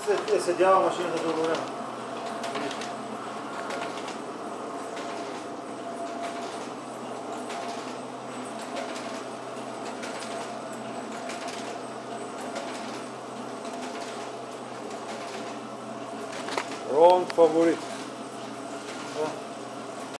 е седяла машината дълго време. Рон фаворит. Да.